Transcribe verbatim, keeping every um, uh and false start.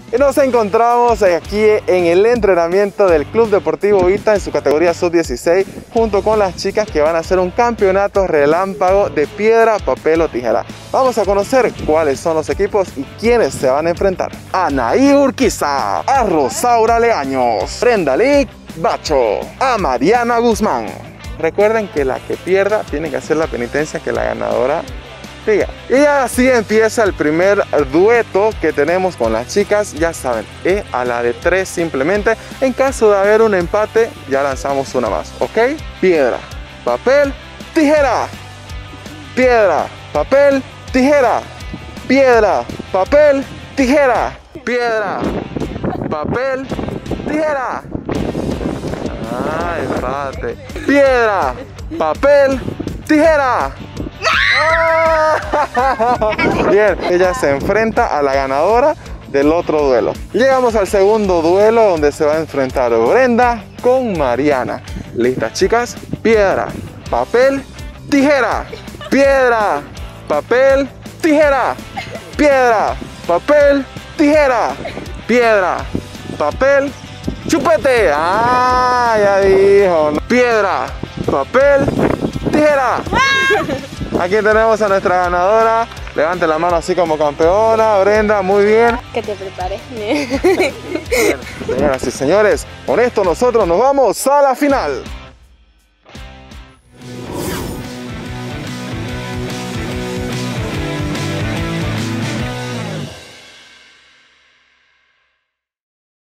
Y nos encontramos aquí en el entrenamiento del Club Deportivo Vita en su categoría sub dieciséis, junto con las chicas que van a hacer un campeonato relámpago de piedra, papel o tijera. Vamos a conocer cuáles son los equipos y quiénes se van a enfrentar. Anaí Urquiza, a Rosaura Leaños, Brenda Lick Bacho, a Mariana Guzmán. Recuerden que la que pierda tiene que hacer la penitencia que la ganadora diga. Y así empieza el primer dueto que tenemos con las chicas. Ya saben, es a la de tres simplemente. En caso de haber un empate, ya lanzamos una más, ¿ok? Piedra, papel, tijera. Piedra, papel, tijera. Piedra, papel, tijera. Piedra, papel, tijera. Ah, empate. Piedra, papel, tijera. Bien, ella se enfrenta a la ganadora del otro duelo. Llegamos al segundo duelo donde se va a enfrentar Brenda con Mariana. ¿Listas, chicas? Piedra, papel, tijera. Piedra, papel, tijera. Piedra, papel, tijera. Piedra, papel, chupete. Ah, ya dijo. Piedra, papel, tijera. Aquí tenemos a nuestra ganadora. Levante la mano así como campeona. Brenda, muy bien. Que te prepares. Bien, señoras y señores, con esto nosotros nos vamos a la final.